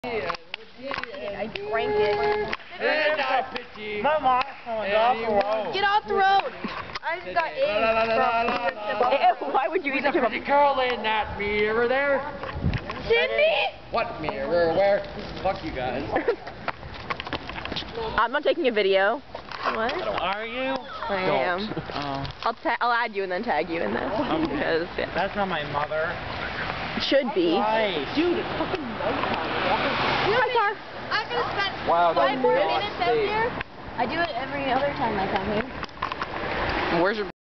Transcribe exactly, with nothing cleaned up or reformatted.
I drank it. Mama, get off the road. Get off the road. I just got AIDS from... Why would you eat such a... There's a girl in that mirror there. Sydney? What mirror? Where? Fuck you guys. I'm not taking a video. What? Are you? I am. Oh. I'll ta I'll add you and then tag you in this. Okay. Because, yeah. That's not my mother. It should be. Right. Dude, it's fucking nighttime. My car. I'm gonna spend Wow, five more that's minutes out here. I do it every other time I come here. Where's your